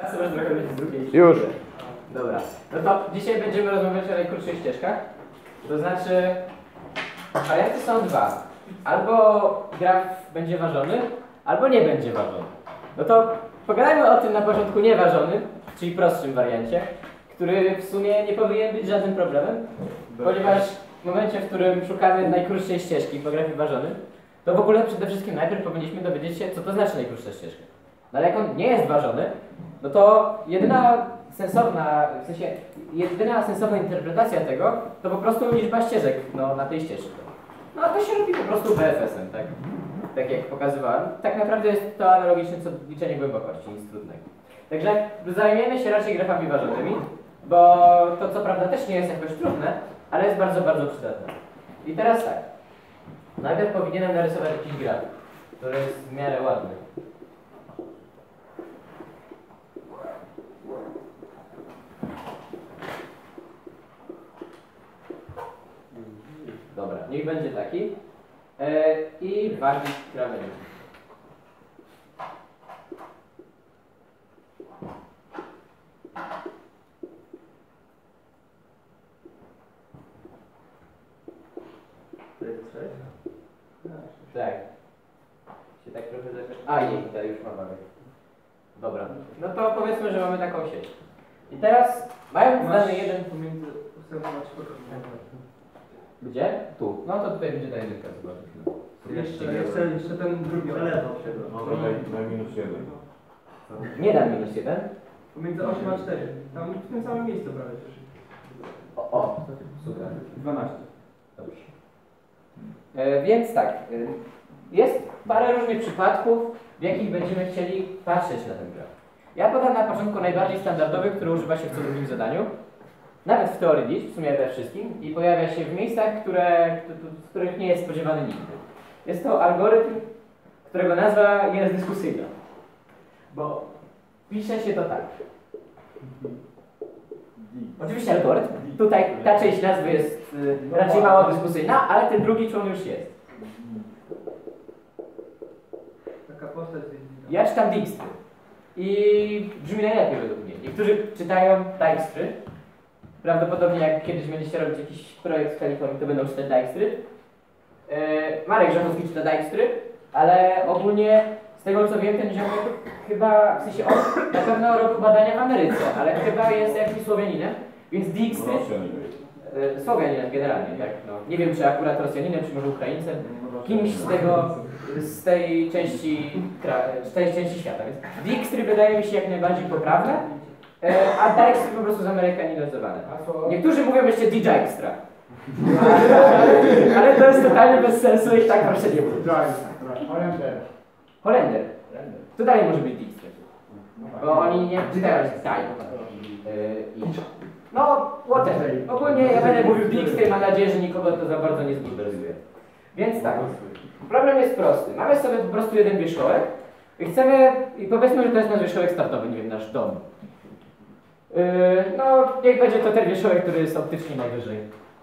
Już. Dobra. No to dzisiaj będziemy rozmawiać o najkrótszych ścieżkach. To znaczy, warianty są dwa. Albo graf będzie ważony, albo nie będzie ważony. No to pogadajmy o tym na początku nieważonym, czyli prostszym wariancie, który w sumie nie powinien być żadnym problemem, ponieważ w momencie, w którym szukamy najkrótszej ścieżki po grafie ważonym, to w ogóle przede wszystkim najpierw powinniśmy dowiedzieć się, co to znaczy najkrótsza ścieżka. No ale jak on nie jest ważony, no to jedyna sensowna interpretacja tego, to po prostu liczba ścieżek na tej ścieżce. No a to się robi po prostu BFS-em, tak? Tak jak pokazywałem. Tak naprawdę jest to analogiczne co liczenie głębokości, nic trudnego. Także zajmiemy się raczej grafami ważonymi, bo to co prawda też nie jest jakoś trudne, ale jest bardzo, bardzo przydatne. I teraz tak. Najpierw powinienem narysować jakiś graf, który jest w miarę ładny. Dobra, niech będzie taki. I wagi krawędzi. Tak. Się tak trochę zacząć. A nie, tutaj już mam wagę. Dobra. No to powiedzmy, że mamy taką sieć. I teraz mając dany jeden pomiędzy. Gdzie? Tu. No to tutaj będzie ta jedynka, zobaczyć. Jeszcze ten drugi lewo. Na minus 1. Nie dam minus 1. Pomiędzy 8 a 4. Tam w tym samym miejscu prawie. O, super. 12. Dobrze. Więc tak, jest parę różnych przypadków, w jakich będziemy chcieli patrzeć na ten graf. Ja podam na początku najbardziej standardowy, który używa się w co drugim zadaniu. Nawet w teorii liczb, w sumie we wszystkim, i pojawia się w miejscach, w których nie jest spodziewany nigdy. Jest to algorytm, którego nazwa jest dyskusyjna. Bo pisze się to tak. Oczywiście algorytm. Tutaj ta część nazwy jest raczej mało dyskusyjna, ale ten drugi człon już jest. Taka postać. Ja czytam Dijkstry. I brzmi najlepiej według mnie. Niektórzy czytają Dijkstry. Prawdopodobnie jak kiedyś będziecie robić jakiś projekt w Kalifornii, to będą czytać Dijkstry. Marek Żachowski czyta Dijkstry, ale ogólnie z tego co wiem, ten ziomek chyba, w sensie on na pewno robił badania w Ameryce, ale chyba jest jakimś Słowianinem, więc Dijkstry... Słowianinem generalnie, tak. No. Nie wiem czy akurat Rosjaninem, czy może Ukraińcem, kimś z tej części świata, więc Dijkstry wydaje mi się jak najbardziej poprawne, a Dijkstry po prostu zamerykanizowane. Niektórzy mówią jeszcze Dijkstra. Ale to jest totalnie bez sensu i tak proszę nie mówić. Holender. To dalej może być Dijkstry. Bo oni nie czytają no, whatever. Ogólnie ja będę mówił Dijkstry, mam nadzieję, że nikogo to za bardzo nie zbulwersuje. Więc tak, problem jest prosty. Mamy sobie po prostu jeden wierzchołek i powiedzmy, że to jest nasz wierzchołek startowy, nie wiem, nasz dom. No, niech będzie to ten wierzchołek, który jest optycznie najwyżej.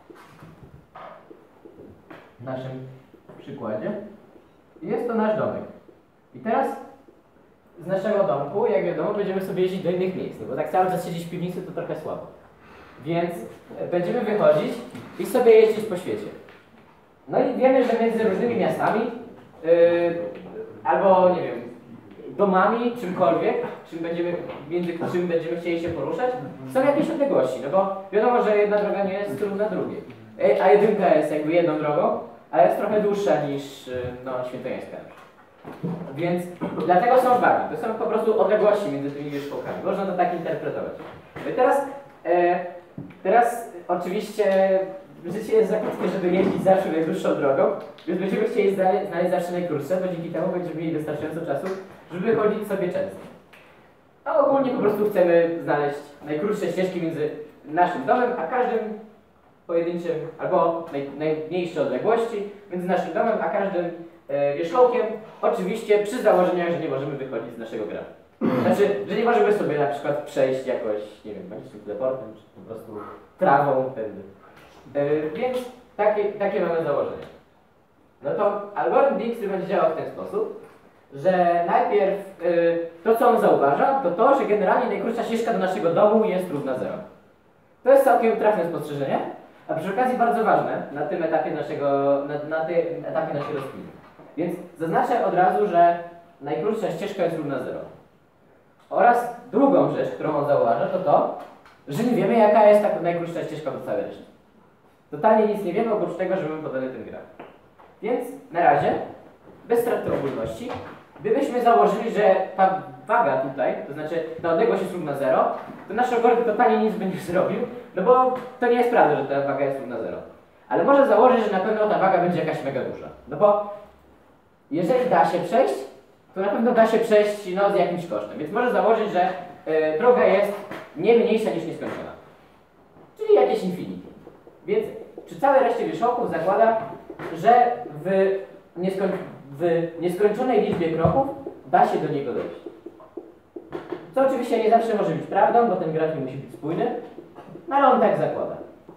W naszym przykładzie. I jest to nasz domek. I teraz z naszego domku, jak wiadomo, będziemy sobie jeździć do innych miejsc, bo tak cały czas siedzieć w piwnicy to trochę słabo. Więc będziemy wychodzić i sobie jeździć po świecie. No i wiemy, że między różnymi miastami, albo nie wiem, domami, czymkolwiek, między czym będziemy chcieli się poruszać, są jakieś odległości, no bo wiadomo, że jedna droga nie jest równa drugiej. A jedynka jest jakby jedną drogą, ale jest trochę dłuższa niż Świętojańska. Więc dlatego są wagi. To są po prostu odległości między tymi wierzchołkami. Można to tak interpretować. No i teraz oczywiście życie jest za krótkie, żeby jeździć zawsze najdłuższą drogą, więc będziemy chcieli znaleźć zawsze najkrótsze, bo dzięki temu będziemy mieli wystarczająco czasu, żeby chodzić sobie często. A ogólnie po prostu chcemy znaleźć najkrótsze ścieżki między naszym domem, a każdym pojedynczym, albo najmniejsze odległości między naszym domem, a każdym wierzchołkiem, oczywiście przy założeniach, że nie możemy wychodzić z naszego grafu. Znaczy, że nie możemy sobie na przykład przejść jakoś, nie wiem, magicznym teleportem, czy po prostu trawą wtedy. Więc takie mamy założenie. No to algorytm Dijkstry będzie działał w ten sposób, że najpierw to, co on zauważa, to to, że generalnie najkrótsza ścieżka do naszego domu jest równa 0. To jest całkiem trafne spostrzeżenie, a przy okazji bardzo ważne na tym etapie na tym etapie naszej rozkminy. Więc zaznaczę od razu, że najkrótsza ścieżka jest równa 0. Oraz drugą rzecz, którą on zauważa, to to, że nie wiemy, jaka jest ta najkrótsza ścieżka do całej reszty. Totalnie nic nie wiemy, oprócz tego, że mamy podany ten graf. Więc na razie, bez straty ogólności, gdybyśmy założyli, że ta waga tutaj, to znaczy ta odległość jest równa 0, to nasz algorytm totalnie nic by nie zrobił, no bo to nie jest prawda, że ta waga jest równa 0. Ale może założyć, że na pewno ta waga będzie jakaś mega duża. No bo jeżeli da się przejść, to na pewno da się przejść z jakimś kosztem. Więc może założyć, że droga jest nie mniejsza niż nieskończona. Czyli jakieś infinity. Więc przy całej reszcie wierzchołków zakłada, że w nieskończonej liczbie kroków da się do niego dojść. Co oczywiście nie zawsze może być prawdą, bo ten graf nie musi być spójny, no ale on tak zakłada.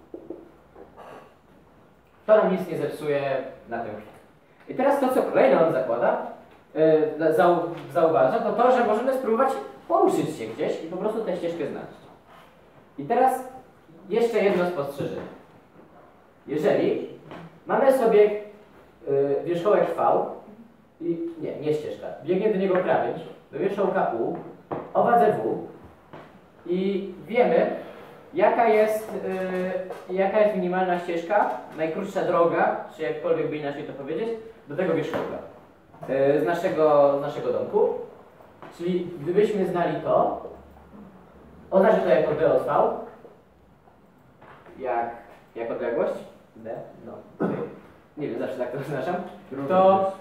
To nam nic nie zepsuje na tym. I teraz to, co kolejne on zakłada, zauważa, to to, że możemy spróbować połączyć się gdzieś i po prostu tę ścieżkę znaleźć. I teraz jeszcze jedno spostrzeżenie. Jeżeli mamy sobie wierzchołek V i nie ścieżka, biegnie do niego krawędź, do wierzchołka U o wadze W i wiemy, jaka jest minimalna ścieżka, najkrótsza droga, czy jakkolwiek by inaczej to powiedzieć, do tego wierzchołka z naszego domku. Czyli gdybyśmy znali to, oznacza to jako D od V, jak odległość, D, no, nie wiem, zawsze tak to oznaczam, to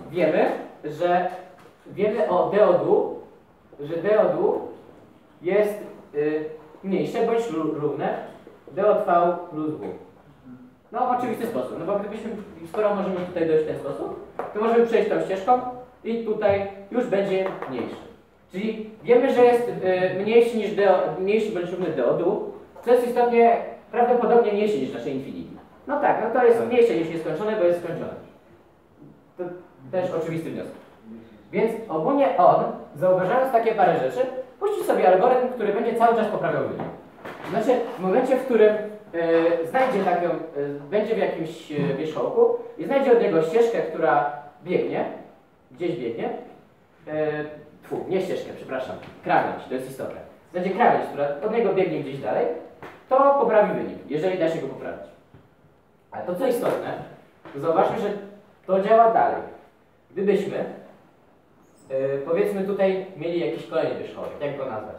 wiemy o D od U, że D od U jest mniejsze bądź równe D od V plus W. No w oczywisty sposób, no bo skoro możemy tutaj dojść w ten sposób, to możemy przejść tą ścieżką i tutaj już będzie mniejszy. Czyli wiemy, że jest mniejszy bądź równy D od U, co jest istotnie prawdopodobnie mniejsze niż nasze infinity. No tak, no to jest mniejsze niż nieskończone, bo jest skończone. To też oczywisty wniosek. Więc ogólnie on, zauważając takie parę rzeczy, puści sobie algorytm, który będzie cały czas poprawiał wynik. Znaczy, w momencie, w którym będzie w jakimś wierzchołku i znajdzie od niego ścieżkę, która gdzieś biegnie, nie ścieżkę, przepraszam, krawędź, to jest istotne. Znajdzie krawędź, która od niego biegnie gdzieś dalej, to poprawi wynik, jeżeli da się go poprawić. Ale to, co istotne, to zauważmy, że to działa dalej. Gdybyśmy, powiedzmy tutaj, mieli jakiś kolejny wierzchołek, jak go nazwać?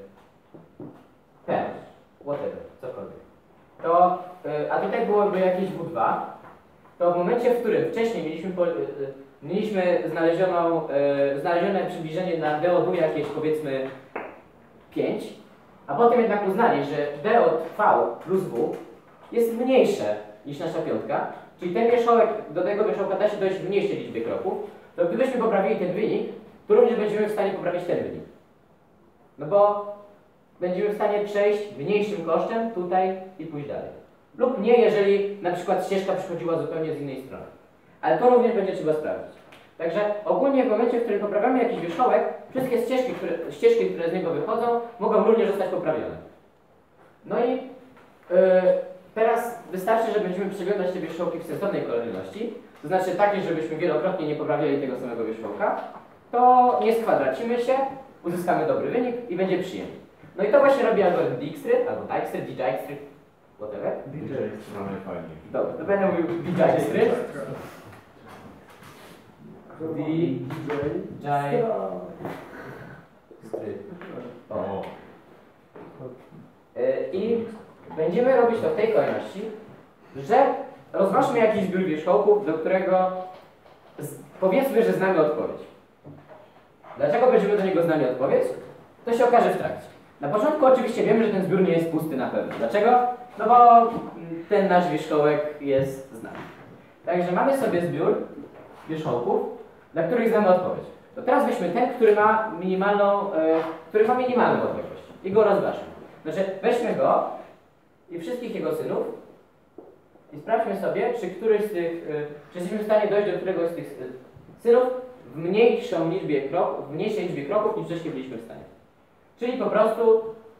Ten, whatever, cokolwiek. To, a tutaj byłoby jakieś W2, to w momencie, w którym wcześniej mieliśmy znalezione przybliżenie na D od U jakieś, powiedzmy, 5, a potem jednak uznali, że D od V plus W jest mniejsze niż nasza piątka, czyli ten wierzchołek, do tego wierzchołka da się dojść w mniejszej liczbie kroków, to gdybyśmy poprawili ten wynik, to również będziemy w stanie poprawić ten wynik. No bo będziemy w stanie przejść mniejszym kosztem tutaj i pójść dalej. Lub nie, jeżeli na przykład ścieżka przychodziła zupełnie z innej strony. Ale to również będzie trzeba sprawdzić. Także ogólnie w momencie, w którym poprawiamy jakiś wierzchołek, wszystkie ścieżki, które z niego wychodzą, mogą również zostać poprawione. No i teraz wystarczy, że będziemy przeglądać te wierzchołki w sensownej kolejności, to znaczy takiej, żebyśmy wielokrotnie nie poprawiali tego samego wierzchołka, to nie skwadracimy się, uzyskamy dobry wynik i będzie przyjemnie. No i to właśnie robi algorytm Dijkstry, albo Dijkstry, Dijkstry, whatever. DJ mamy fajnie. Dobrze, to będę mówił Dijkstry. O. I będziemy robić to w tej kolejności, że rozważmy jakiś zbiór wierzchołków, do którego powiedzmy, że znamy odpowiedź. Dlaczego będziemy do niego znali odpowiedź? To się okaże w trakcie. Na początku oczywiście wiemy, że ten zbiór nie jest pusty na pewno. Dlaczego? No bo ten nasz wierzchołek jest znany. Także mamy sobie zbiór wierzchołków, dla których znamy odpowiedź. To teraz weźmy ten, który ma minimalną odległość i go rozważmy. Znaczy weźmy go i wszystkich jego synów i sprawdźmy sobie, czy jesteśmy w stanie dojść do któregoś z tych synów w mniejszej liczbie kroków niż wcześniej byliśmy w stanie. Czyli po prostu,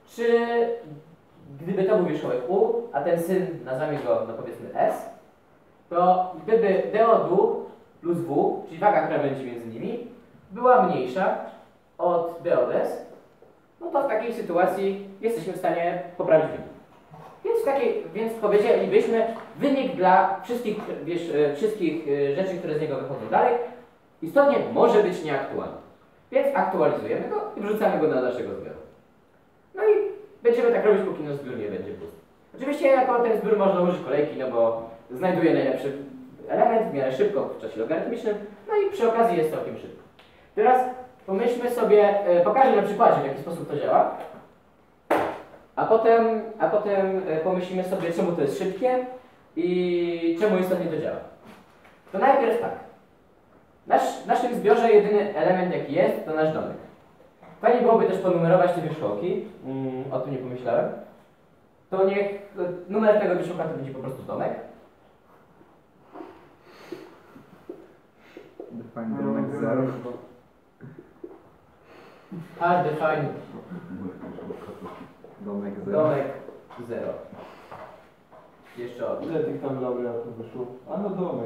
gdyby to był wierzchołek U, a ten syn, nazwijmy go, no powiedzmy S, to gdyby d od U plus W, czyli waga, która będzie między nimi, była mniejsza od d od S, no to w takiej sytuacji jesteśmy w stanie poprawić wynik. Więc powiedzielibyśmy, wynik dla wszystkich rzeczy, które z niego wychodzą dalej, istotnie może być nieaktualny. Więc aktualizujemy go i wrzucamy go do naszego zbioru. No i będziemy tak robić, póki nasz zbiór nie będzie pusty. Oczywiście jako ten zbiór można użyć kolejki, no bo znajduje najlepszy element w miarę szybko w czasie logarytmycznym, no i przy okazji jest całkiem szybko. Teraz pomyślmy sobie, pokażę na przykładzie, w jaki sposób to działa, a potem pomyślimy sobie, czemu to jest szybkie i czemu istotnie to działa. To najpierw tak. W naszym zbiorze jedyny element, jaki jest, to nasz domek. Fajnie byłoby też ponumerować te wierzchołki, o tym nie pomyślałem. To niech numer tego wierzchołka to będzie po prostu domek. Define domek 0. A define Domek 0. domek 0. Jeszcze od. Ile tych tam laureatów wyszło? A no domek.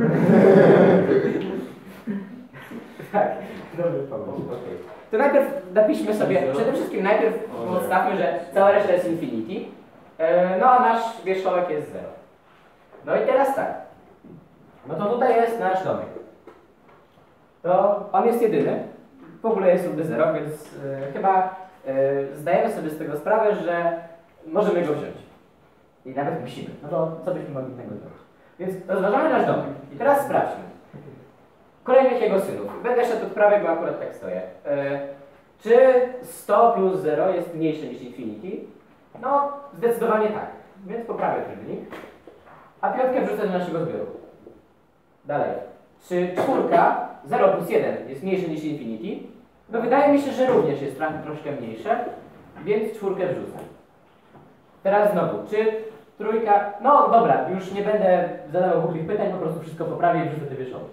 Tak, dobry pomysł. Okay. To najpierw napiszmy sobie, przede wszystkim najpierw podstawmy, że cała reszta jest infinity, no a nasz wierzchołek jest 0. No i teraz tak. No to tutaj jest nasz domek. To on jest jedyny. W ogóle jest równy 0, więc chyba zdajemy sobie z tego sprawę, że możemy go wziąć. I nawet musimy. No to co byśmy mogli innego zrobić? Więc rozważamy nasz domek. I teraz sprawdźmy. Kolejnych jego synów. Będę szedł od prawej, bo akurat tak stoję. Czy 100 plus 0 jest mniejsze niż infinity? No, zdecydowanie tak. Więc poprawię ten wynik. A piątkę wrzucę do naszego zbioru. Dalej. Czy czwórka 0 plus 1 jest mniejsze niż infinity? No wydaje mi się, że również jest troszkę mniejsze, więc czwórkę wrzucę. Teraz znowu, czy trójka... No dobra, już nie będę zadawał głupich pytań, po prostu wszystko poprawię i wrzucę te wierzchołki.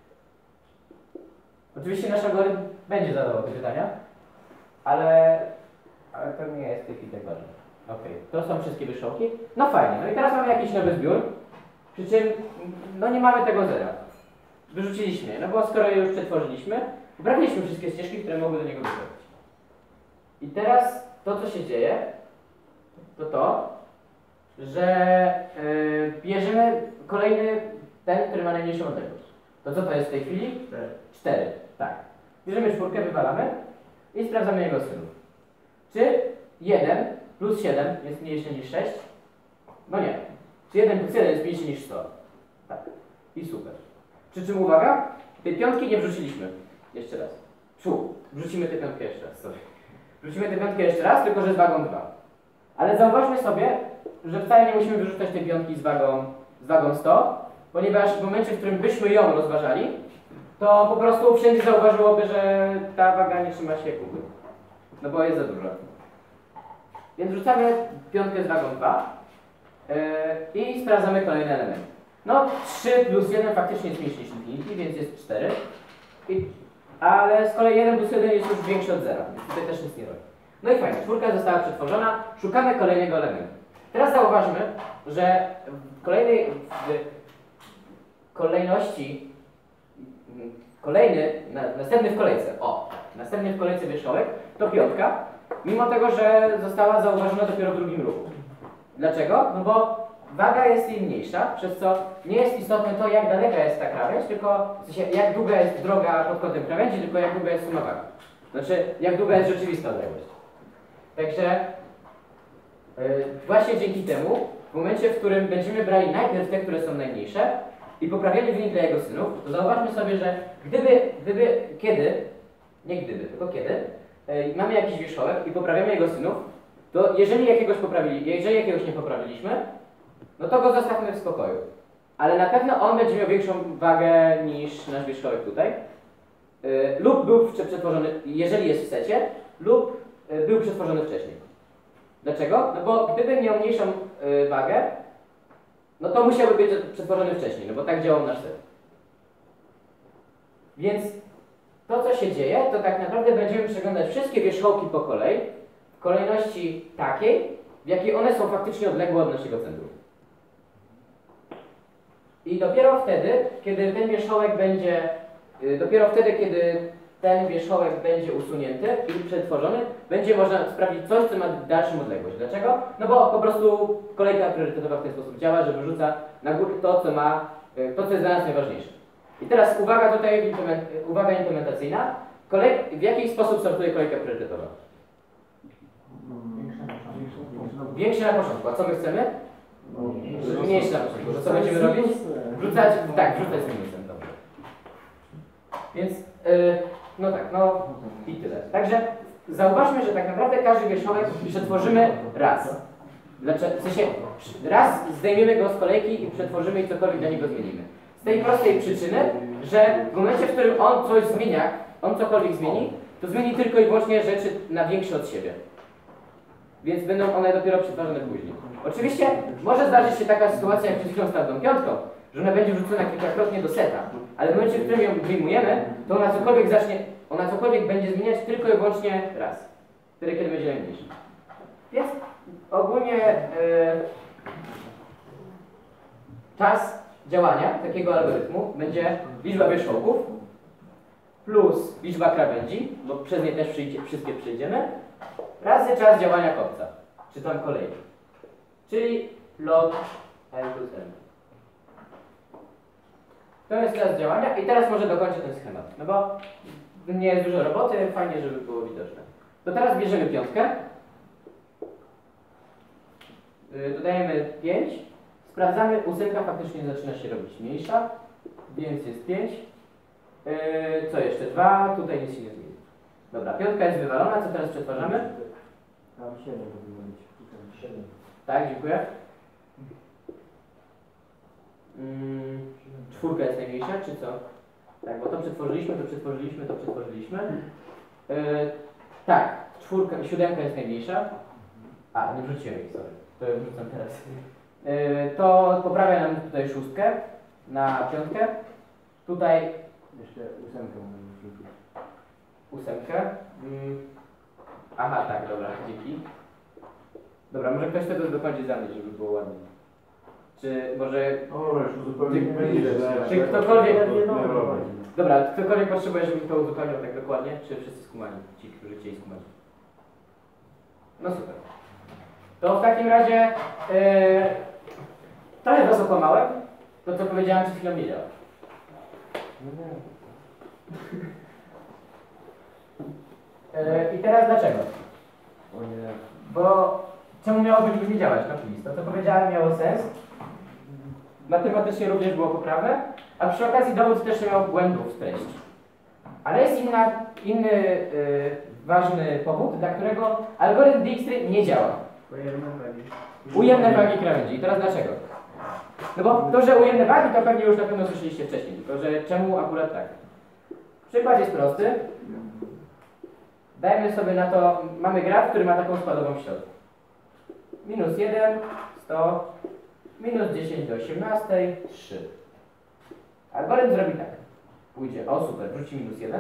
Oczywiście nasz algorytm będzie zadawał te pytania, ale to nie jest w tej chwili tak ważne. Ok, to są wszystkie wierzchołki. No fajnie, no i teraz mamy jakiś nowy zbiór, przy czym no nie mamy tego zera. Wyrzuciliśmy je, no bo skoro je już przetworzyliśmy, poprawiliśmy wszystkie ścieżki, które mogły do niego wychodzić. I teraz to, co się dzieje, to, że bierzemy kolejny, ten, który ma najmniejszą odległość. To co to jest w tej chwili? 4. Tak. Bierzemy czwórkę, wywalamy i sprawdzamy jego synów. Czy 1 plus 7 jest mniejsze niż 6? No nie. Czy 1 plus 1 jest mniejszy niż 100? Tak. I super. Przy czym uwaga, tej piątki nie wrzuciliśmy. Jeszcze raz. Wrzucimy tę piątkę jeszcze raz. Sorry. Wrzucimy tę piątkę jeszcze raz, tylko że z wagą 2. Ale zauważmy sobie, że wcale nie musimy wyrzucać tej piątki z wagą 100, ponieważ w momencie, w którym byśmy ją rozważali, to po prostu wszędzie zauważyłoby, że ta waga nie trzyma się kupy. No bo jest za dużo. Więc rzucamy piątkę z wagą 2 i sprawdzamy kolejny element. No 3 plus 1 faktycznie jest mniejszy niż infinity, więc jest 4. Ale z kolei 1 plus 1 jest już większy od 0, więc tutaj też nic nie robi. No i fajnie, czwórka została przetworzona, szukamy kolejnego elementu. Teraz zauważmy, że w kolejności następny w kolejce wierzchołek to piątka, mimo tego, że została zauważona dopiero w drugim ruchu. Dlaczego? No bo waga jest jej mniejsza, przez co nie jest istotne to, jak daleka jest ta krawędź, tylko w sensie, jak długa jest droga pod kątem krawędzi, tylko jak długa jest suma wagi. Znaczy, jak długa jest rzeczywista odległość. Także właśnie dzięki temu, w momencie, w którym będziemy brali najpierw te, które są najmniejsze i poprawiali wynik dla jego synów, to zauważmy sobie, że kiedy mamy jakiś wierzchołek i poprawiamy jego synów, to jeżeli jakiegoś nie poprawiliśmy, no to go zostawmy w spokoju. Ale na pewno on będzie miał większą wagę niż nasz wierzchołek tutaj. Lub był przetworzony, jeżeli jest w secie, lub był przetworzony wcześniej. Dlaczego? No bo gdyby miał mniejszą wagę, no to musiałby być przetworzony wcześniej, no bo tak działał nasz set. Więc to co się dzieje, to tak naprawdę będziemy przeglądać wszystkie wierzchołki po kolei, w kolejności takiej, w jakiej one są faktycznie odległe od naszego centrum. I dopiero wtedy, kiedy ten wierzchołek będzie usunięty i przetworzony, będzie można sprawdzić coś, co ma dalszą odległość. Dlaczego? No bo po prostu kolejka priorytetowa w ten sposób działa, że wyrzuca na górę to, co jest dla nas najważniejsze. I teraz uwaga tutaj, uwaga implementacyjna. W jaki sposób sortuje kolejka priorytetowa? Większe na początku. A co my chcemy? Mniejsze na początku. To co będziemy robić? Wrzucać z minusem. Dobrze. Więc, no tak, no i tyle. Także zauważmy, że tak naprawdę każdy wierzchołek przetworzymy raz. W sensie, raz zdejmiemy go z kolejki i przetworzymy i cokolwiek dla niego zmienimy. Z tej prostej przyczyny, że w momencie, w którym on coś zmienia, on cokolwiek zmieni, to zmieni tylko i wyłącznie rzeczy na większe od siebie. Więc będą one dopiero przetworzone później. Oczywiście może zdarzyć się taka sytuacja, jak przed chwilą z tą piątką, że ona będzie wrzucona kilkakrotnie do seta, ale w momencie, w którym ją wyjmujemy, to ona cokolwiek będzie zmieniać tylko i wyłącznie raz. Wtedy, kiedy będzie najmniejsza. Więc ogólnie czas działania takiego algorytmu będzie liczba wierzchołków plus liczba krawędzi, bo przez nie też wszystkie przejdziemy, razy czas działania kopca, czy tam kolejki. Czyli log n plus n. To jest czas działania i teraz może dokończę ten schemat, no bo nie jest dużo roboty, fajnie, żeby było widoczne. To teraz bierzemy piątkę, dodajemy 5, sprawdzamy, 8 faktycznie zaczyna się robić mniejsza, więc jest 5. Co jeszcze? 2, tutaj nic się nie zmieni. Dobra, piątka jest wywalona, co teraz przetwarzamy? Tam 7 powinno być. 7. Tak, dziękuję. Czwórka jest najmniejsza, czy co? Tak, bo to przetworzyliśmy. Tak, siódemka jest najmniejsza. A, nie wrzuciłem ich, sorry. To ją wrzucam teraz. To poprawia nam tutaj szóstkę na piątkę. Tutaj Jeszcze 8 możemy wrzucić. 8. Aha, tak, dobra, dzięki. Dobra, może ktoś tego dokończy za mnie, żeby było ładnie. Czy może... O, już zupełnie nie Czy ktokolwiek... Dobra, ktokolwiek potrzebuje, żebym to uzupełniał tak dokładnie? Czy wszyscy skumani? Ci, którzy chcieli skumać. No super. To w takim razie... trochę was okłamałem. To, co powiedziałem przed chwilą, nie działa. I teraz dlaczego? O nie. Bo czemu miałoby nie działać? No please, to co powiedziałem miało sens. Matematycznie również było poprawne, a przy okazji dowód też nie miał błędów w treści. Ale jest inny ważny powód, dla którego algorytm Dijkstry nie działa. Ujemne wagi krawędzi. I teraz dlaczego? No bo to, że ujemne wagi, to pewnie już na pewno słyszeliście wcześniej, tylko że czemu akurat tak? Przykład jest prosty. Dajmy sobie na to, mamy graf, który ma taką składową w środku. -1, 100, -10 do 18, 3. Algorytm zrobi tak. Pójdzie, o super, wrzuci -1.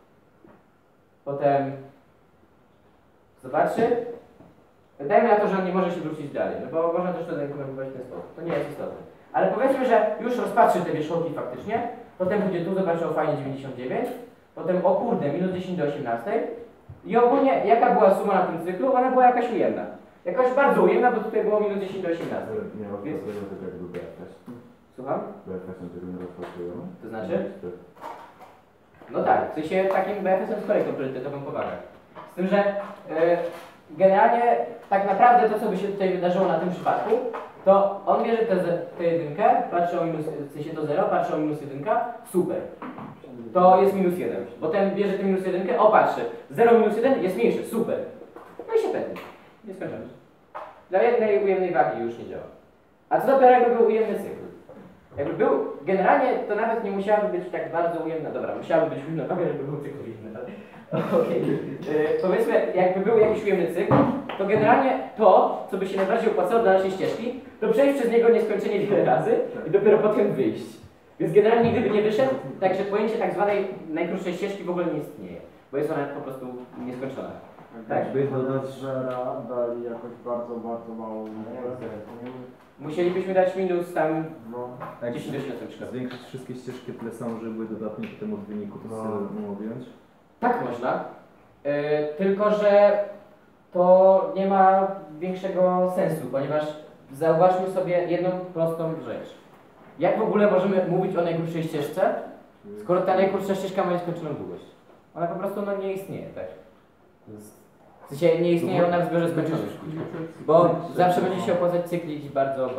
Potem zobaczy. Dajmy na to, że on nie może się wrócić dalej, no bo można też to zainterpretować w ten sposób. To nie jest istotne. Ale powiedzmy, że już rozpatrzy te wierzchołki faktycznie. Potem pójdzie tu, zobaczy o fajnie 99. Potem o kurde, -10 do 18. I ogólnie jaka była suma na tym cyklu? Ona była jakaś ujemna. Jakaś bardzo ujemna, bo tutaj było -10 do 18. Nie rozpasujemy tego jak był BFS. Słucham? BFS-em tego nie rozpasujemy. To znaczy? No tak, w sensie takim BFS-em z kolejką priorytetową powaga. Z tym, że generalnie tak naprawdę to, co by się tutaj wydarzyło na tym przypadku, to on bierze tę jedynkę, patrzy o minus, w sensie to 0, patrzy o -1, super. To jest -1. Potem bierze tę -1, o patrzy, 0 -1 jest mniejsze, super. No i się pewnie. Nieskończoność. Dla jednej ujemnej wagi już nie działa. A co dopiero jakby był ujemny cykl? Jakby był, generalnie to nawet nie musiałaby być tak bardzo ujemna, dobra, musiałaby być ujemna waga, żeby był cykl ujemny, ale... Okay. Powiedzmy, jakby był jakiś ujemny cykl, to generalnie to, co by się najbardziej opłacało dla naszej ścieżki, to przejść przez niego nieskończenie wiele razy i dopiero potem wyjść. Więc generalnie gdyby nie wyszedł, także pojęcie tak zwanej najkrótszej ścieżki w ogóle nie istnieje, bo jest ona po prostu nieskończona. Tak? Jakby dodać Żera dali jakoś bardzo, bardzo mało. Musielibyśmy dać minus tam No. 10 do 7 na przykład. zwiększyć wszystkie ścieżki tyle samo, żeby były dodatnie potem od wyniku, to No. sobie objąć. Tak można, tylko że to nie ma większego sensu, ponieważ zauważmy sobie jedną prostą rzecz. Jak w ogóle możemy mówić o najkrótszej ścieżce, skoro ta najkrótsza ścieżka ma nieskończoną długość? Ona po prostu nie istnieje, tak? W sensie nie istnieje ona w zbiorze skończonych. Bo zawsze będzie się opłacać cyklić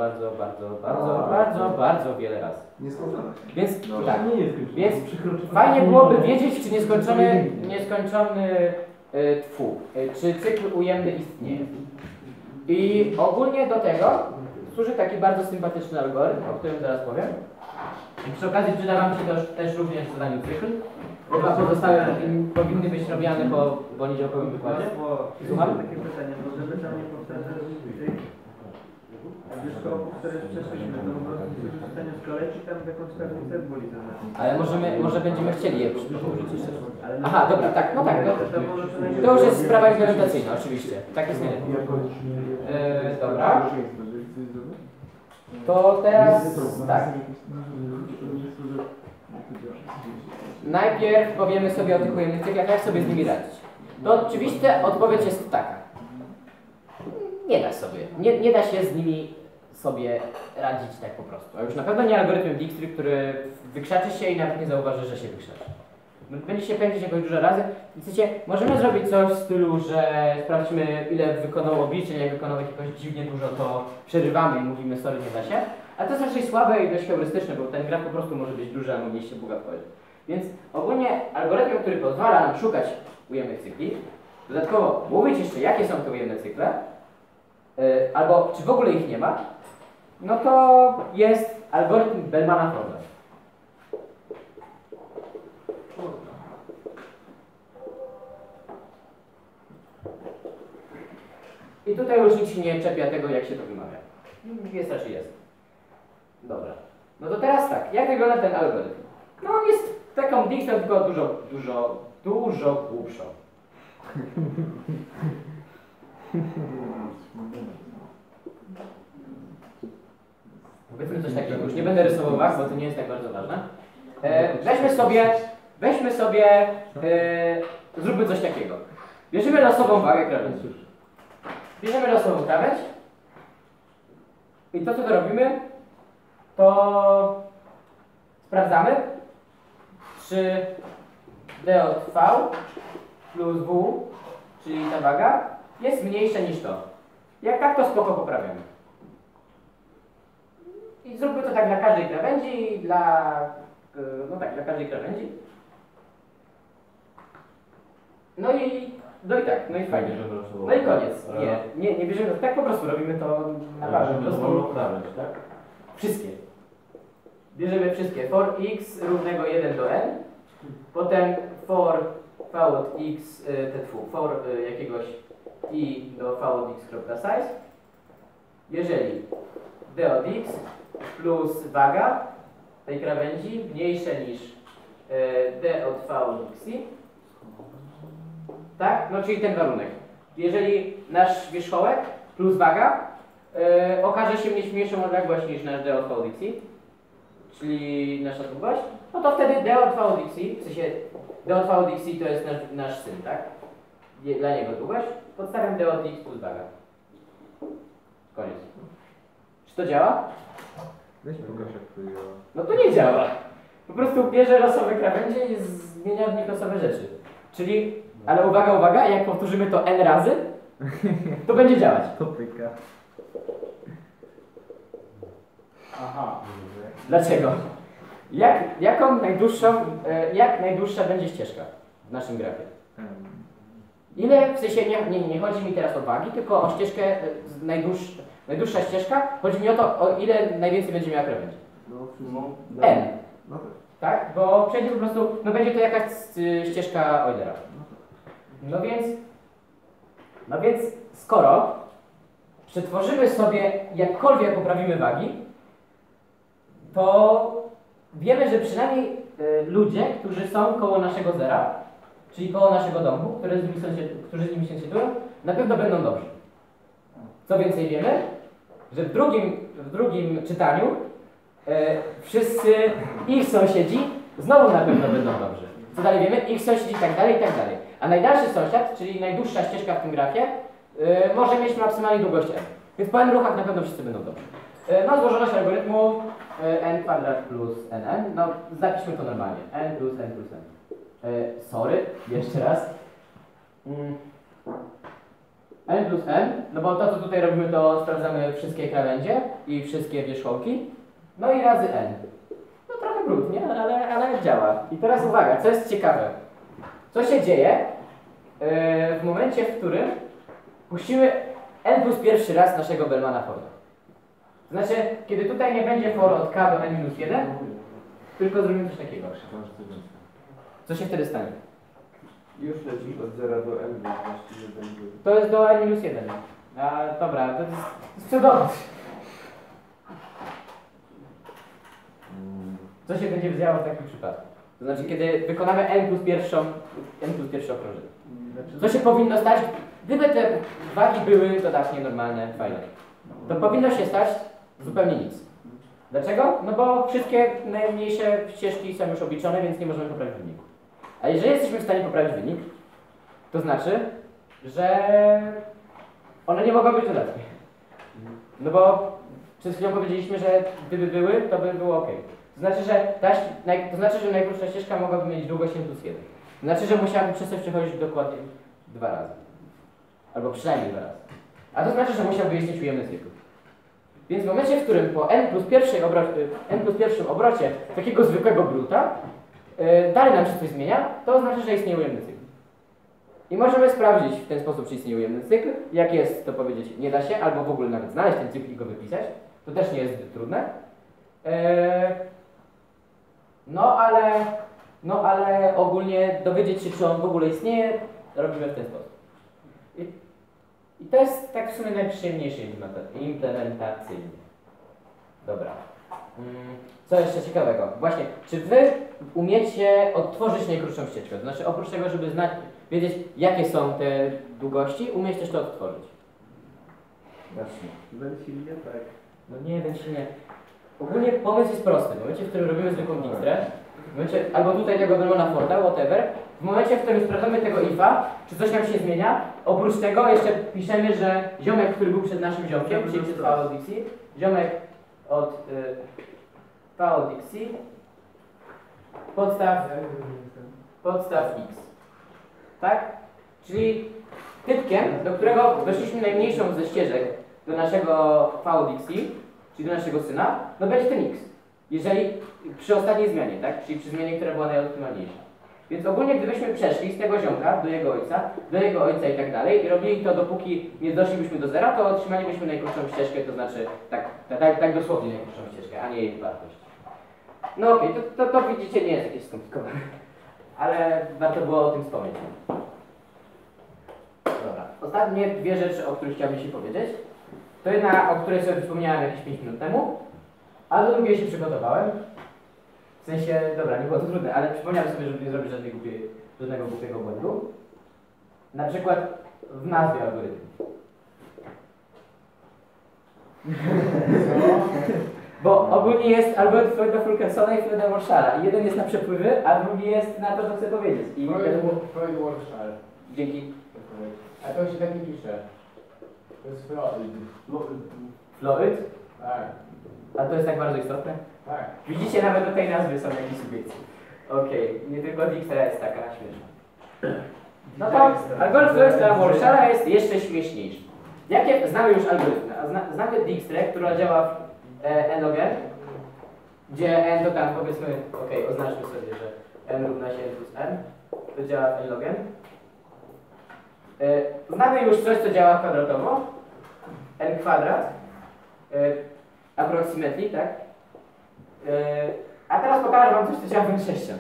bardzo wiele razy. Nieskończone. Więc No. tak, Nie jest więc fajnie byłoby wiedzieć, czy czy cykl ujemny istnieje. I ogólnie do tego służy taki bardzo sympatyczny algorytm, o którym zaraz powiem. I przy okazji przyda Wam się też również w zadaniu cykl. Dwa pozostałe powinny być robione po poniedziałkowym wykładzie. Słucham? Takie pytanie, może by tam nie powtarzać tych wierzchołków, które przeszliśmy, to po prostu w stanie skoleci tam jakąś tablicę boli zaznaczyć. Ale może będziemy chcieli je powtórzyć jeszcze. Aha, dobra, tak, no tak. No, To to już jest sprawa implementacyjna, oczywiście. Tak jest najlepiej. Dobra. To teraz tak. Najpierw powiemy sobie o tych ujemnych cyklach, jak sobie z nimi radzić. To oczywiście odpowiedź jest taka. Nie da sobie. Nie da się z nimi sobie radzić tak po prostu. A już na pewno nie algorytmem Dijkstry, który wykrzaczy się i nawet nie zauważy, że się wykrzaczy. Będzie się pędzić jakoś dużo razy. I chcecie, możemy zrobić coś w stylu, że sprawdźmy, ile wykonał obliczeń, jak wykonał jakoś dziwnie dużo, to przerywamy i mówimy, sorry, nie da się. A to jest raczej słabe i dość heurystyczne, bo ten graf po prostu może być duży, a mogliście Boga wchodzić. Więc ogólnie algorytm, który pozwala nam szukać ujemnych cykli, dodatkowo mówić jeszcze, jakie są te ujemne cykle, albo czy w ogóle ich nie ma, no to jest algorytm Bellmana-Frohla. I tutaj już nikt się nie czepia tego, jak się to wymawia. Jest raczej jest. Dobra. No to teraz tak, jak wygląda ten algorytm? No on jest taką Dijkstrą, tylko dużo głupszą. Powiedzmy coś takiego, już nie będę rysował was, bo to nie jest tak bardzo ważne. Weźmy sobie, zróbmy coś takiego. Bierzemy losową wagę krawędzi. Bierzemy losową krawędź i to, co to robimy, to sprawdzamy, czy D od V plus W, czyli ta waga, jest mniejsza niż to. Jak tak, to spoko poprawiamy. I zróbmy to tak dla każdej krawędzi i dla każdej krawędzi. No i tak, no i fajnie. No i koniec. Nie bierzemy, tak po prostu robimy to naprawdę. Po prostu krawędź, tak? wszystkie. Bierzemy wszystkie. For x równego 1 do n, potem for v od x, for jakiegoś i do v od x kropka size. Jeżeli d od x plus waga tej krawędzi mniejsze niż d od v od x, tak? No czyli ten warunek. Jeżeli nasz wierzchołek plus waga okaże się mieć mniejszą odległość niż nasz d od v od x, czyli nasza długość, no to wtedy d od v od x, w sensie d od v od x to jest nasz syn, tak? Dla niego długość. Podstawiam d od x plus waga. Koniec. Czy to działa? Weź pokaż jak to działa. No to nie działa. Po prostu bierze losowe krawędzie i zmienia w nich losowe rzeczy. Czyli, ale uwaga, jak powtórzymy to n razy, to będzie działać. To pyka. Aha. Dlaczego? Jak najdłuższa będzie ścieżka w naszym grafie? Ile, w sensie nie chodzi mi teraz o wagi, tylko o ścieżkę, najdłuższa ścieżka, chodzi mi o to, o ile najwięcej będzie miała krawędzi. N. No tak. Tak? Bo przejdzie po prostu, no będzie to jakaś ścieżka Eulera. No więc skoro przetworzymy sobie, jakkolwiek poprawimy wagi, to wiemy, że przynajmniej ludzie, którzy są koło naszego zera, czyli koło naszego domu, którzy z nimi sąsiadują, na pewno będą dobrzy. Co więcej wiemy, że w drugim czytaniu wszyscy ich sąsiedzi znowu na pewno będą dobrzy. Co dalej wiemy? Ich sąsiedzi i tak dalej, i tak dalej. A najdalszy sąsiad, czyli najdłuższa ścieżka w tym grafie, może mieć maksymalnie długość n. Więc po n ruchach na pewno wszyscy będą dobrzy. No, złożoność algorytmu n kwadrat plus nn. No, zapiszmy to normalnie. N plus n plus n. Sorry, jeszcze raz. N plus n, no bo to co tutaj robimy, to sprawdzamy wszystkie krawędzie i wszystkie wierzchołki. No i razy n. No trochę brud, nie? Ale działa. I teraz uwaga, co jest ciekawe. Co się dzieje w momencie, w którym puścimy n plus pierwszy raz naszego Bellmana Forda. Znaczy, kiedy tutaj nie będzie for od k do n minus 1, tylko zrobimy coś takiego. Co się wtedy stanie? Już leci od 0 do n, właściwie będzie. To jest do n minus 1. A, dobra, to jest cudowne. Co się będzie działo w takim przypadku? To znaczy, kiedy wykonamy n plus pierwsze okrążenie. Co się powinno stać? Gdyby te wagi były dodatnie normalne, fajne, to powinno się stać zupełnie nic. Dlaczego? No bo wszystkie najmniejsze ścieżki są już obliczone, więc nie możemy poprawić wyniku. A jeżeli jesteśmy w stanie poprawić wynik, to znaczy, że one nie mogą być dodatnie. No bo przed chwilą powiedzieliśmy, że gdyby były, to by było ok. To znaczy, że najkrótsza ścieżka mogłaby mieć długość n plus 1. To znaczy, że musiałaby przez coś przechodzić dokładnie 2 razy. Albo przynajmniej 2 razy. A to znaczy, że musiałby istnieć ujemny cykl. Więc w momencie, w którym po n plus pierwszym obrocie takiego zwykłego bruta dalej nam się coś zmienia, to oznacza, że istnieje ujemny cykl. I możemy sprawdzić w ten sposób, czy istnieje ujemny cykl. Jak jest, to powiedzieć nie da się, albo w ogóle nawet znaleźć ten cykl i go wypisać. To też nie jest zbyt trudne. No ale ogólnie dowiedzieć się, czy on w ogóle istnieje, robimy w ten sposób. I to jest tak w sumie najprzyjemniejsze implementacyjnie. Dobra. Co jeszcze ciekawego? Właśnie, czy wy umiecie odtworzyć najkrótszą ścieżkę? To znaczy, oprócz tego, żeby wiedzieć, jakie są te długości, umieć też to odtworzyć. Właśnie. Silnie, tak. No nie, silnie. Ogólnie pomysł jest prosty. W momencie, w którym robimy zwykłą Dijkstrę, albo tutaj tego Bellmana Forda, whatever, w momencie, w którym sprawdzamy tego ifa, czy coś nam się zmienia, oprócz tego jeszcze piszemy, że ziomek, który był przed naszym ziomkiem, czyli przed V od Dixie, ziomek od V od Dixie, podstaw x. Tak? Czyli typkiem, do którego doszliśmy najmniejszą ze ścieżek do naszego V od Dixie, czyli do naszego syna, no będzie ten x. Jeżeli przy ostatniej zmianie, tak? Czyli przy zmianie, która była najoptymalniejsza. Więc ogólnie gdybyśmy przeszli z tego ziomka do jego ojca i tak dalej i robili to dopóki nie doszlibyśmy do zera, to otrzymalibyśmy najkrótszą ścieżkę, to znaczy tak dosłownie najkrótszą ścieżkę, a nie jej wartość. No okej, to widzicie nie jest jakieś skomplikowane, ale warto było o tym wspomnieć. Dobra, ostatnie dwie rzeczy, o których chciałbym się powiedzieć. To jedna, o której sobie wspomniałem jakieś 5 minut temu, a do drugiej się przygotowałem. W sensie, dobra, nie było to trudne, ale przypomniałem sobie, żeby nie zrobić żadnego głupiego błędu. Na przykład w nazwie algorytmu. Bo ogólnie jest algorytm Floyda Fulkersona i Floyda Warshara. I jeden jest na przepływy, a drugi jest na to, co chcę powiedzieć. I Floyd Warshar. Dzięki. A to się tak nie pisze. To jest Floyd. Floyd? Tak. A to jest tak bardzo istotne? Tak. Widzicie, nawet do tej nazwy są jakieś subiekcje. Okej, nie tylko Dijkstra jest taka śmieszna. No to algorytm Floyda Warshara jest jeszcze śmieszniejszy. Jakie znamy już algorytmy? Znamy Dijkstrę, która działa w n-log-n, gdzie n to tam powiedzmy, oznaczmy sobie, że n równa się n plus n, to działa w n-log-n. Znamy już coś, co działa kwadratowo, n kwadrat, approximately, tak? A teraz pokażę wam coś, co działa w n6.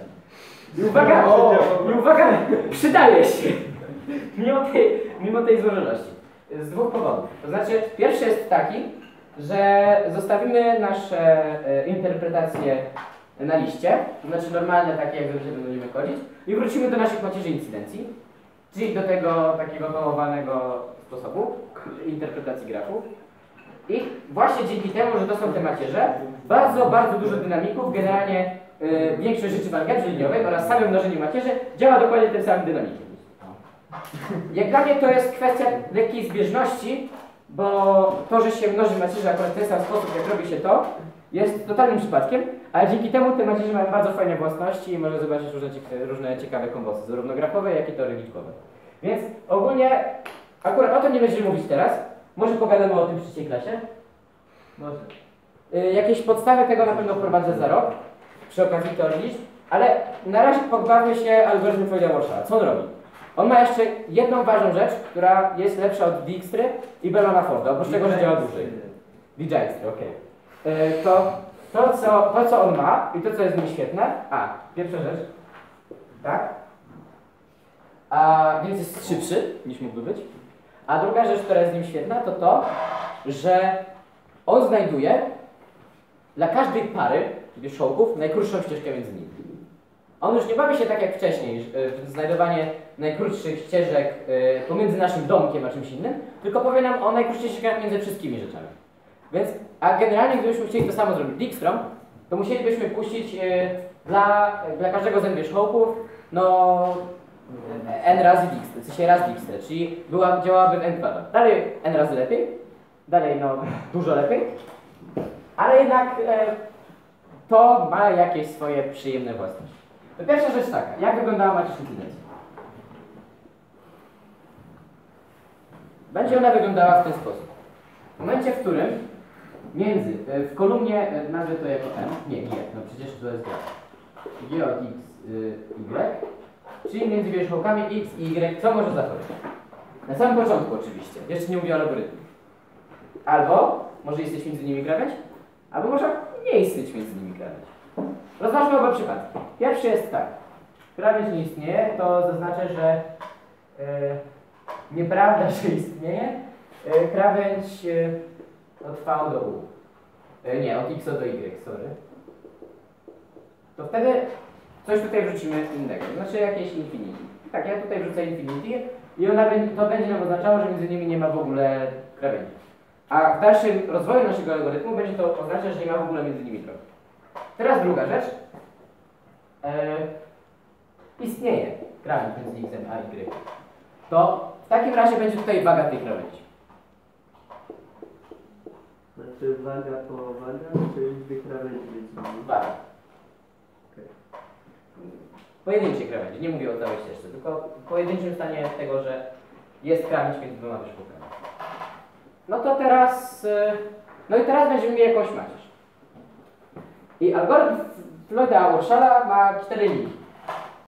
I uwaga, przydaje się, mimo tej złożoności. Z dwóch powodów. To znaczy, pierwszy jest taki, że zostawimy nasze interpretacje na liście, to znaczy normalne takie, jak zawsze będziemy chodzić, i wrócimy do naszych macierzy incydencji, czyli do tego takiego hamowanego sposobu interpretacji grafów. I właśnie dzięki temu, że to są te macierze, bardzo dużo dynamików, generalnie większość rzeczy w algebrze liniowej oraz samym mnożeniu macierzy działa dokładnie tym samym dynamikiem. Jak dla mnie to jest kwestia lekkiej zbieżności, bo to, że się mnoży macierze akurat w ten sam sposób, jak robi się to, jest totalnym przypadkiem, ale dzięki temu te macierze mają bardzo fajne własności i można zobaczyć różne ciekawe kombosy, zarówno grafowe, jak i teorie liczbowe. Więc ogólnie, akurat o tym nie będziemy mówić teraz, może pogadamy o tym w trzeciej klasie. Może. Jakieś podstawy tego na pewno wprowadzę za rok, przy okazji teorii liczb, ale na razie pobawmy się algorytmem Floyda-Warshalla. Co on robi? On ma jeszcze jedną ważną rzecz, która jest lepsza od Dijkstry i Bellmana Forda, oprócz tego, że działa dłużej. Dijkstry, okej. To, co on ma i to, co jest w nim świetne, pierwsza rzecz, tak, więc jest szybszy niż mógłby być, a druga rzecz, która jest w nim świetna, to to, że on znajduje dla każdej pary wierzchołków najkrótszą ścieżkę między nimi. On już nie bawi się tak jak wcześniej, w znajdowanie najkrótszych ścieżek pomiędzy naszym domkiem a czymś innym, tylko powie nam o najkrótszych ścieżkach między wszystkimi rzeczami. Więc, a generalnie gdybyśmy chcieli to samo zrobić Dijkstrą, to musielibyśmy puścić dla każdego z n wierzchołków, no n razy Dijkstrę, w sensie raz Dijkstrę, czyli działałaby w n kwadrat. Dalej n razy lepiej, dalej no dużo lepiej, ale jednak to ma jakieś swoje przyjemne własności. To pierwsza rzecz taka, jak wyglądała macierz incydencji? Będzie ona wyglądała w ten sposób. W momencie, w którym w kolumnie, nazwę to jako m, nie, no przecież to jest g od x, y, czyli między wierzchołkami x i y, co może zachodzić? Na samym początku oczywiście, jeszcze nie mówię o algorytmie. Albo może istnieć między nimi krawędź, albo może nie istnieć między nimi krawędź. Rozważmy oba przypadki. Pierwszy jest tak. Krawędź nie istnieje, to zaznaczę, że nieprawda, że istnieje. Krawędź od v do u. Nie, od x do y, sorry. To wtedy coś tutaj wrzucimy innego, znaczy jakieś infinity. Tak, ja tutaj wrzucę infinity i to będzie nam oznaczało, że między nimi nie ma w ogóle krawędzi. A w dalszym rozwoju naszego algorytmu będzie to oznaczać, że nie ma w ogóle między nimi drogi. Teraz druga rzecz. Istnieje krawędź między x a y. To w takim razie będzie tutaj waga tej krawędzi. Znaczy waga po waga, czy liczby krawędzi między nimi? Waga. Pojedyncze krawędzi, nie mówię o całej ścieżce, tylko w pojedynczym stanie tego, że jest krawędź między dwoma wierzchołkami. No to teraz, teraz będziemy mieli jakąś macierz. I algorytm Floyda-Warshalla ma 4 linki.